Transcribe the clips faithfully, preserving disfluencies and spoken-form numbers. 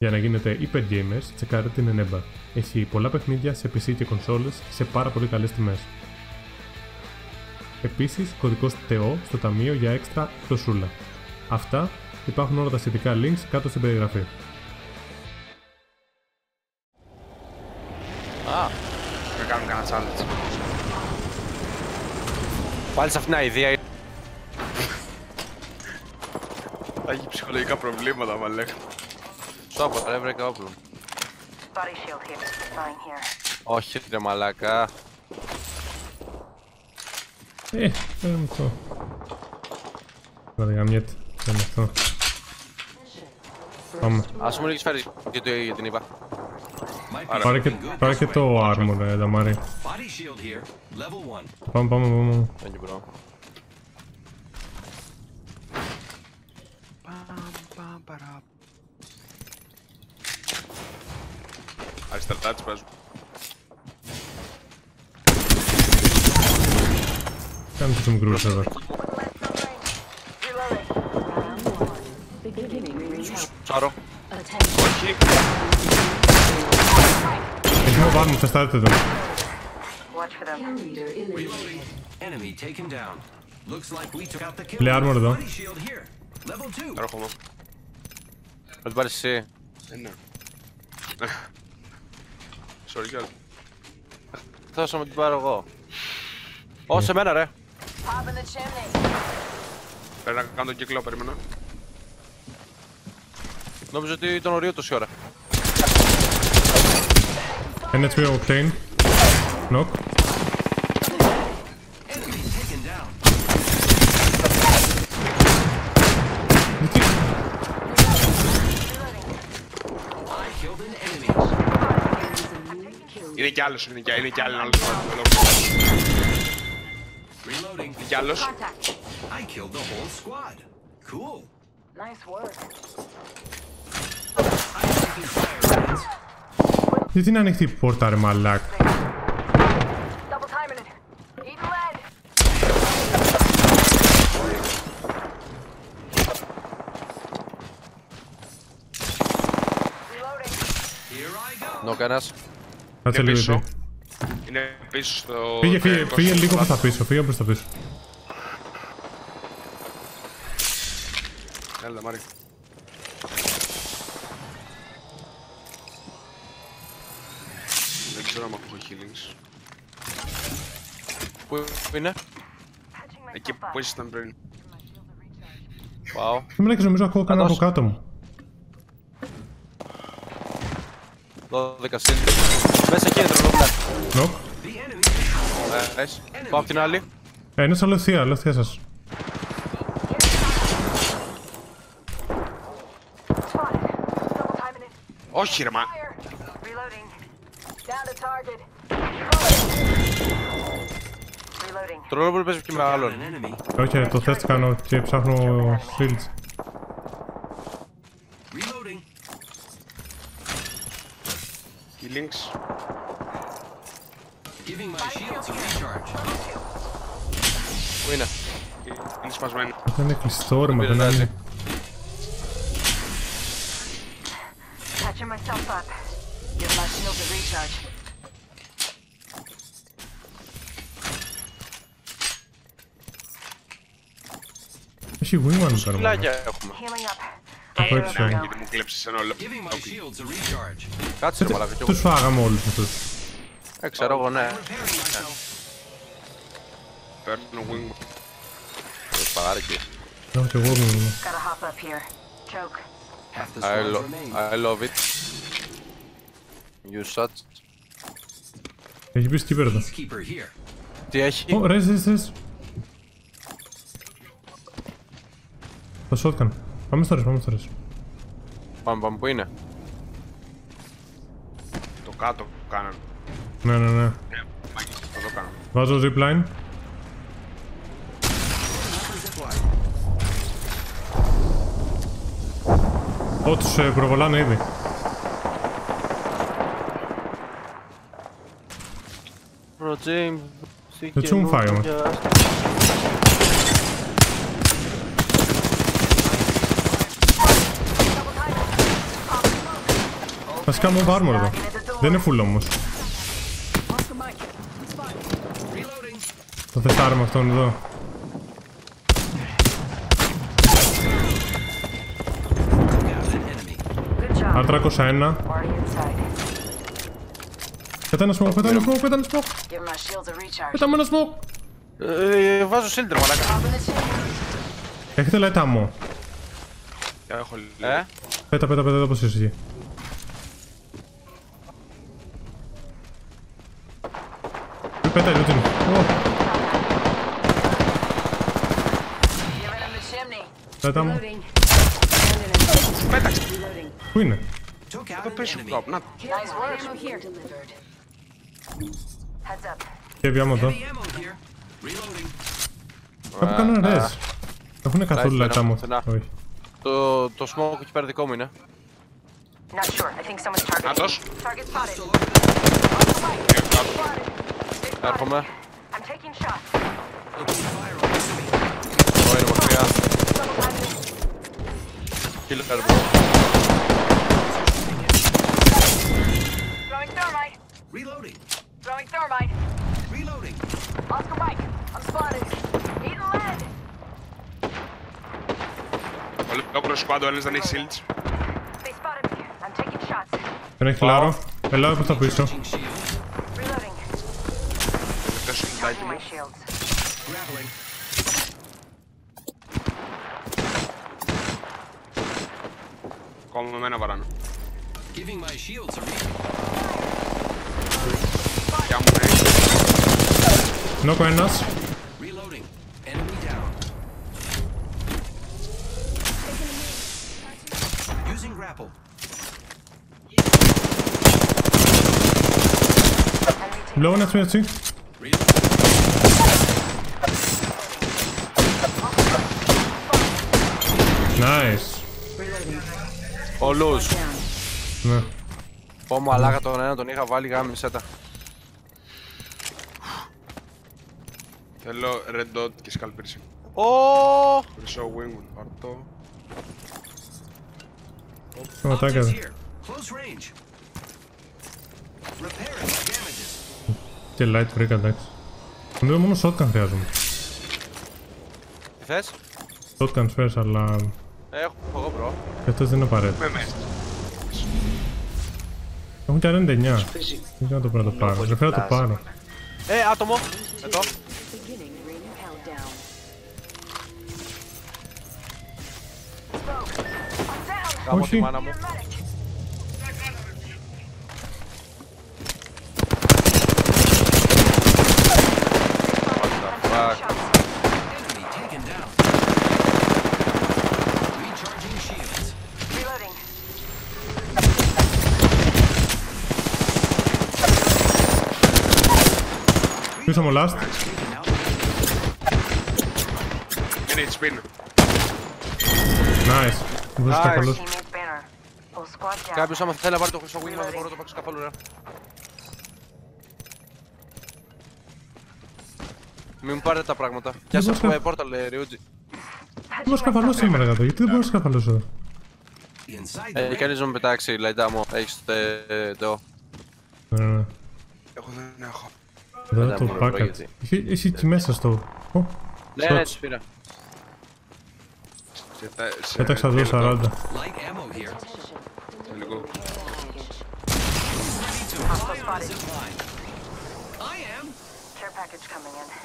Για να γίνετε hyper gamers, τσεκάρετε την Eneba. Έχει πολλά παιχνίδια σε πι σι και κονσόλες σε πάρα πολύ καλές τιμές. Επίσης, κωδικός ΤΕΟ στο ταμείο για έξτρα δοσούλα. Αυτά, υπάρχουν όλα τα σχετικά links κάτω στην περιγραφή. Α, να κάνουμε κανένα challenge. Πάλι σε αυτήν την ιδέα. Θα έχει ψυχολογικά προβλήματα, μα λέγα. Στόπα, ρε βρήκα όπλο. Όχι ρε μαλάκα. Ε, δεν είναι αυτό. Ωραία, γαμιέται. Δεν είναι αυτό. Πάμε. Ας μου λίγες φέρεις γιατί την είπα. Πάρε και, πάρε και το armor, ρε Δαμάρη. Πάμε, πάμε, πάμε. Thank you, bro. Αριστερά της παίζουν. Κάνε τους μικρούς εδώ. Σάρω. Όχι. Έχει μου βάλουν, θα στάρετε εδώ. Πλε armor εδώ. Έρχομαι. Θα την πάρεις εσύ. Ε, ναι. Sorry, girl. Θες να την πάρω εγώ. Ω, σε μένα ρε. Πρέπει να κάνω τον κύκλο, περίμενα. Νόμιζα ότι ήταν ορίο τόση ώρα. Ένα έιτς πι Octane. Knock. Είναι κι άλλος, είναι κι άλλος, είναι κι άλλος. Είναι κι άλλος. Γιατί είναι ανοιχτή η πόρτα ρε μαλάκ. Νο κανένας. Κάτσε λίγο πίσω. εδώ. Είναι πίσω στο... Φύγε, φύγε, φύγε λίγο προς τα πίσω, φύγε προς τα πίσω. Έλα, Μάρη. Δεν ξέρω αν έχω healings. Πού είναι? Εκεί που ήσασταν πριν. Πάω. Δεν μιλάει και νομίζω ακούω κανένα από κάτω μου. δώδεκα συν. Μέσα κέντρο, νόμιζα. Νοκ. Nice. Πάω απ' την άλλη. Ε, είναι σαν λευθεία, άλλο ευθεία σας. Όχι ρε μα. Το ρόλο που παίζει και με άλλον. Όχι, το τεστ κάνω και ψάχνω shields. Healings. Πού είναι? Είναι σπασμένο. Δεν είναι κλειστό ρε, μα δεν πειράζει. είναι. Patching myself up. Give my shield a recharge. Έχει wingman τώρα μόνο. Φυλάκια έχουμε. Healing up. Αυτό έτσι είναι. Γιατί μου κλέψεις ένα όλο. Κάτσε ρε μαλάκα κι εγώ. Τους φάγαμε όλους αυτούς. Ε, ξέρω εγώ, ναι. Παίρνω wing. Το παγάρικι. Έχω και εγώ wingman. Gotta hop up here. Choke. I, lo I love it. You shot. Έχει πει skipper εδώ. Τι έχει? Ω, ρες, ρες, ρες. Το shotgun. Πάμε στο ρες, πάμε στο ρες. Πάμε, πάμε, πού είναι? Το κάτω που κάνανε. Ναι, ναι, ναι. Ναι, μάκες, αυτό το κάνω. Βάζω zipline. Ω, τους ε, προβολάνε ήδη. Bro, James. Δεν τσουν φάει όμως. Βασικά μου βάρμο εδώ. Δεν είναι full όμως. Το τεστάρουμε αυτόν εδώ. Άρ τριακόσια ένα. Πέτα ένα smoke, πέτα ένα smoke, πέτα ένα smoke. Πέτα με ένα smoke. Ε, βάζω σύλλητρο, μαλάκα. Έχετε light ammo. Έχω λίγο. Ε, Πέτα, πέτα, πέτα, όπως είσαι εκεί. Πέτα, λούτιν. Πέτα μου. Πέταξε. Πού είναι? Εδώ πέσω κάπου. Να. Και βιάμω εδώ. Κάπου κάνουν ρες. Έχουνε καθόλου light ammo. Όχι. το, το smoke εκεί πέρα δικό μου είναι. Άτος. Έρχομαι. Εδώ είναι μακριά. Killer bro. Throwing thermite. Reloading. Throwing thermite. Reloading. Oscar Mike, I'm spotted. Eating lead. Ολόκληρο σκουάντο, ένας δεν έχει shields. They spotted me. I'm taking shots. Δεν έχει λάρο. Ελάω προς τα πίσω. Reloading. Δεν σου κοιτάκι Charging μου. my shields. Grappling. Ακόμα με ένα βαράνω. Giving my shields a read. Κι άμμο ναι. Νόκο ένας. Reloading. Enemy down. Using grapple. Low είναι έτσι. Nice. Ολούς. Ναι. Πω μαλάκα τον ένα τον είχα βάλει γάμισε τα. Θέλω red dot και skull piercing. Ω! Χρυσό wingwood, πάρτο. Σταματάκια. Optics here. Close range. Repairing my damages. Και light βρήκα, εντάξει. Νομίζω μόνο shotgun χρειάζομαι. Τι θες? Shotgun φέρεις, αλλά Έχω εγώ μπρο. και αυτές δεν είναι απαραίτητο. Με με. Έχουν και ενενήντα εννιά. Δεν ξέρω το πρέπει να το πάρω. Δεν θέλω να το πάρω. Ε, άτομο! Εδώ. Beginning ring countdown. Smoke. I'm down. Γάμω Όχι. τη μάνα μου. Your medic. Fuck. Enemy taken down. Recharging shields. Reloading. Πίσω μου last. Taken out. Είναι έιτς πι είναι. Nice. Μου βρίσκω Nice. καθόλου. Teammates banner. Full squad down. Κάποιος άμα θέλει να πάρει το χρυσό wing δεν μπορώ να το παίξω καθόλου ρε. Μην μου πάρετε τα πράγματα. Πιάσε μπορούσα- αυτό πόρταλ Ριούτζι. Δεν μπορώ να σκαφαλώσω σήμερα κάτω. Γιατί δεν μπορώ να σκαφαλώσω εδώ? Inside the Ε, ring. κανείς να με πετάξει λαϊτά μου. Έχεις το τεό. Ναι, ναι. Εγώ δεν έχω. Εδώ Μετά το μου, ρε, packet. γιατί. Έχει έχει εκεί μέσα στο... Ω, Ναι, shots. ναι, τις πήρα. Σε τα- σε- Πέταξα δύο τρία σαράντα. Light ammo here. σε λίγο. Hostile spotted. Zipline. I am. Care package coming in.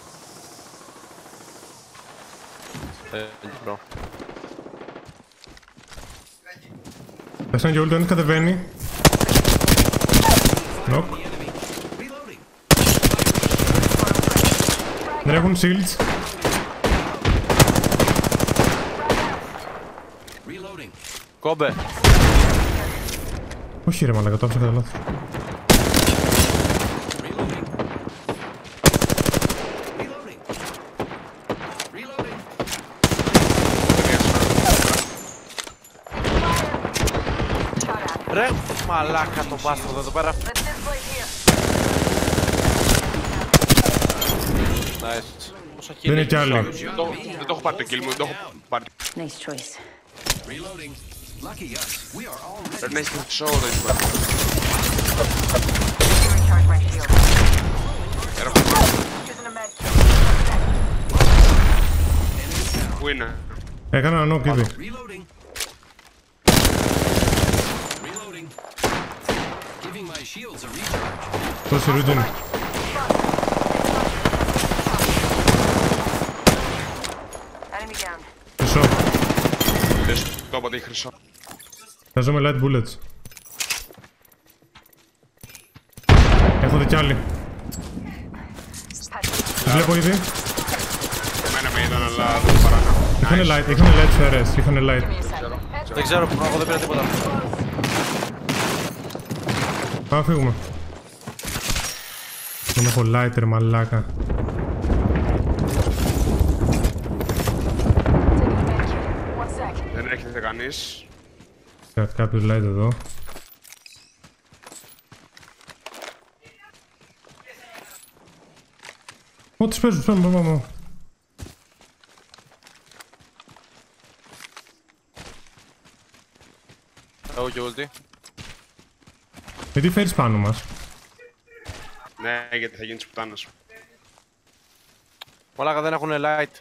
Ε, μπρο. Πέσανε και όλοι, το ένας κατεβαίνει. Νοκ. Reloading. Δεν έχουν shields. Reloading. Κόμπε. Όχι ρε μαλάκα, το άφησα κατά λάθος. Reloading. Reloading. Reloading. Shot at. Ρε, μαλάκα το μπάστο εδώ πέρα. Let's display here. Nice. Πόσα Δεν είναι χίλια. κι άλλοι. Δεν το- Δεν το έχω πάρει το kill μου, δεν το έχω πάρει. Nice choice. Reloading. Lucky us. We are all ready. Πρέπει να έχει χρυσό το είπα. Recharge my shield. Έρχομαι. Using a med Πού είναι? Έκανα ένα knock ήδη. Reloading. Reloading. Giving my shields a recharge. Δώσε Ρούτζιν. enemy down. Χρυσό. Δες το όποτε έχει χρυσό. Παίζομαι light bullets. Έρχονται κι άλλοι. Τους βλέπω ήδη. Εμένα με είδαν αλλά δεν παράνα. Είχανε light, είχανε light σφαίρες, είχανε light. Δεν ξέρω, εγώ δεν πήρα τίποτα. Πάμε να φύγουμε. Δεν έχω lighter, μαλάκα. Δεν έρχεται κανείς. Κάτι κάποιος light εδώ. Ω, τις παίζουν, πάμε, πάμε, πάμε. Εγώ και ulti. Γιατί φέρεις πάνω μας? Ναι, γιατί θα γίνει της πουτάνας. Μαλάκα δεν έχουνε light.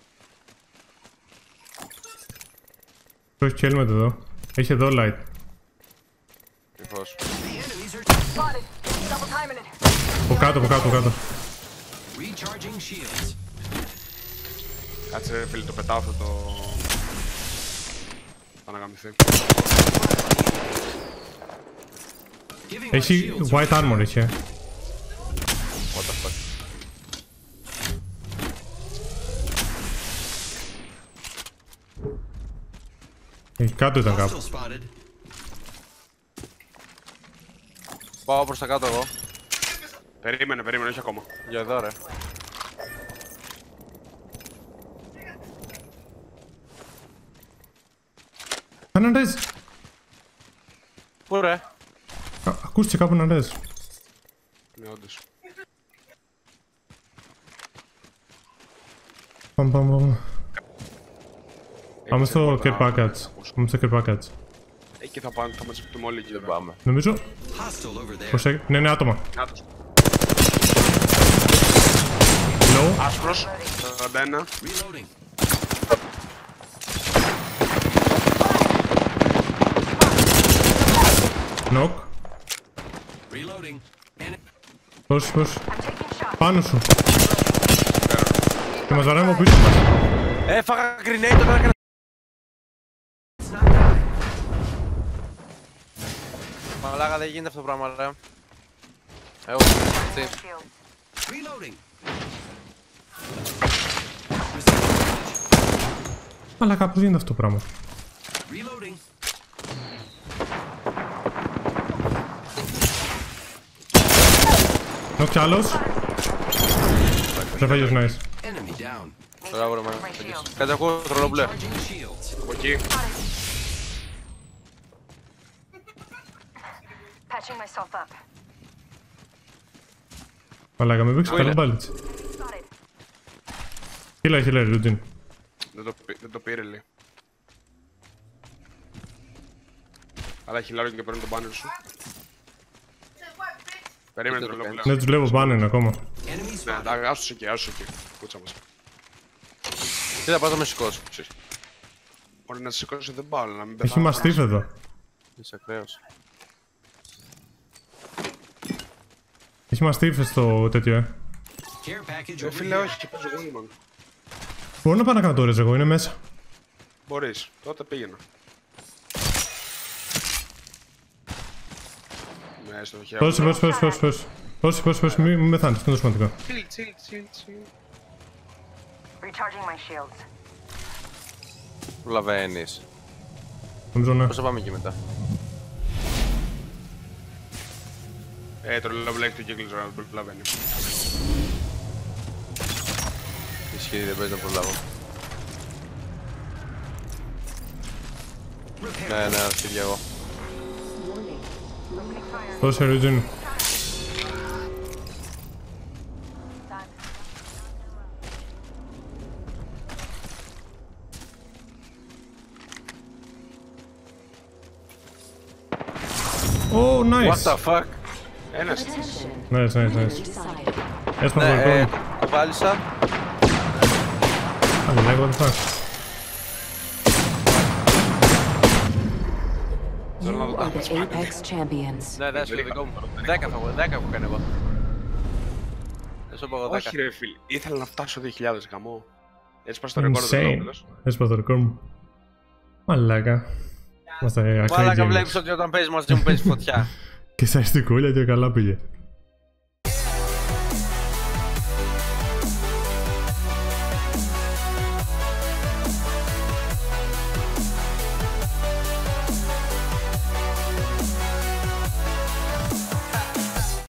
Έχει και helmet εδώ. Έχει εδώ light. Ευτυχώς. Spotted. Double timing it. Από κάτω, από κάτω, από κάτω. Recharging shields. Κάτσε ρε φίλε, το πετάω αυτό το... Θα αναγαμηθεί. Giving my Έχει shields a white armor, έχει. ε. What the fuck. Έχει κάτω ήταν κάπου. hostile spotted. Πάω προς τα κάτω εγώ. Περίμενε, περίμενε, όχι ακόμα. Για εδώ ρε. Ένα ρέζ. Πού ρε. Α, ακούστηκε κάπου ένα ρέζ. Ναι, όντως. Πάμε, πάμε, πάμε. Πάμε Έχεις στο εύκολα care να- package. Πάμε στο care package. Εκεί θα πάνε, θα μαζευτούμε όλοι εκεί. Δεν βέβαια. πάμε. Νομίζω. Hostile over there. Προσέ... Ναι, ναι, άτομα. Κάτω. Low. Άσπρος, σαράντα ένα. Reloading. Knock. Reloading. And Πώς, πώς. I'm taking shots. Πάνω σου. Και μας βαράμε από πίσω μας. Έφαγα grenade τώρα έκανα. Μαλάκα δεν γίνεται αυτό το πράγμα ρε. Εγώ τι. Shield. reloading. Αλλά κάπως γίνεται αυτό το πράγμα. Reloading. Knock κι άλλος. Τρεφάγιος nice. Enemy down. Τώρα βρω με. Κάτι ακούω τρολομπλέ. Charging shields. Από εκεί. Patching myself up. Μαλάκα, με παίξει Πού καλό είναι? μπάλιτς. Spotted. Χίλα, χίλα, Ρούτζιν. Δεν το, πή- δεν το πήρε λέει. Αλλά έχει λάρον και παίρνει τον banner σου. Περίμενε Τι το το λέω πλέον. Ναι, τους βλέπω πάνε ακόμα. Enemy Ναι, spotted. εντάξει, άσους εκεί, άσους εκεί. Κούτσα μας. Τι θα πάω να με σηκώσω. ξέρεις. Μπορεί να σε σηκώσει, δεν πάω, αλλά να μην Έχει πεθάνω. μαστίφ εδώ. Είσαι ακραίος. Έχει μαστίφ στο τέτοιο, ε. Care package Ε, over φίλε, here. όχι, και παίζω εγώ μόνο. Μπορώ να πάω να κάνω το ρέζ εγώ, είναι μέσα. Μπορείς, τότε πήγαινα. Ναι, στο χέρι. Πόση, πόση, πόση, πόση, πόση. Πόση, πόση, πόση, μη μη με θάνεις, είναι το σημαντικό. Chill, chill, chill, chill. Recharging my shields. Προλαβαίνεις. Νομίζω ναι. Πώς θα πάμε εκεί μετά. Ε, το λέω βλέπει του κύκλου να τον προλαβαίνει. Ισχύει, δεν παίζει να προλάβω. Ναι, ναι, αρχίδια εγώ. Πόση, Ρούτζιν. Oh, nice! What the fuck. Ένας. Nice, nice, nice. Έσπασα Ναι, το ε, ρεκόρ. κουβάλισα. Αλλά λέγω, what the fuck. Θέλω να δω You τα are the Apex champions. Ναι, ναι, στο δικό μου. Δέκα θα δέκα έχω κάνει εγώ. Δεν σου πω εγώ δέκα. Όχι ρε φίλε, ήθελα να φτάσω δύο χιλιάδες γαμό. Έτσι πας στο ρεκόρ του Insane. Βελόπουλος. Έσπασα το ρεκόρ μου. Μαλάκα. Είμαστε ακραίοι Μάλακα gamers. βλέπεις ότι όταν παίζεις μαζί μου παίζεις φωτιά. Και στα ιστικούλια και καλά πήγε.